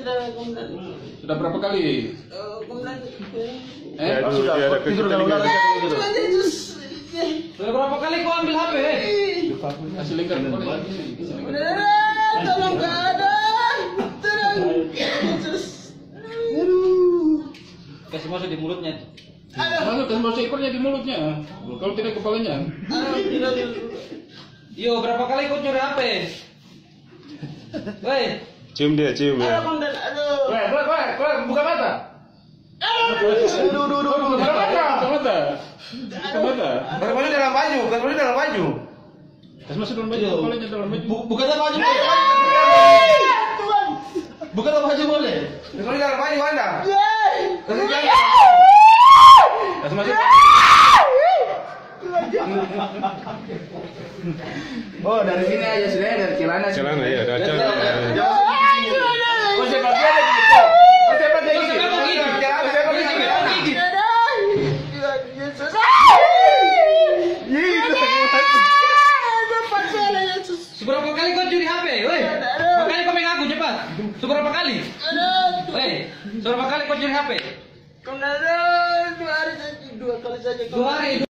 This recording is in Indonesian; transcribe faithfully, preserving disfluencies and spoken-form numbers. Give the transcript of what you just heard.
sudah komandan. Sudah berapa kali? Oh, komandan. Eh, Ya, sudah. tidur kalau udah gitu. Sudah berapa kali kau ambil H P? Kasih link kan. Tolong keadaan. Tolong. Yesus. Kasih masuk di mulutnya. Masuk kasih masuk ekornya di mulutnya. Kalau tidak kepalanya. Aduh, tidak. Yo, berapa kali kau curi H P? Woi, Cium dia, cium Aduh, ya. komandan. Aduh. Weh, weh, weh, weh, buka mata. Aduh. Duh, duh, duh, duh. Buka mata, buka mata. Buka mata. Kasih dalam baju, kasih dalam baju. Kasih masuk dalam baju, kepalanya dalam baju. buka baju. Tuhan. Buka baju boleh. Kasih dalam baju Anda. Yeay. Kasih dalam. Kasih masuk. Oh, dari sini aja sudah dari celana. Celana ya, ada celana. Oh, sepak dia ada gitu. Oh, sepak dia gitu. Seberapa kali kau curi H P? Woi, makanya kau mengaku cepat. Seberapa kali? Woi, seberapa kali kau curi H P? Komandan, dua hari saja, dua kali saja. Dua hari.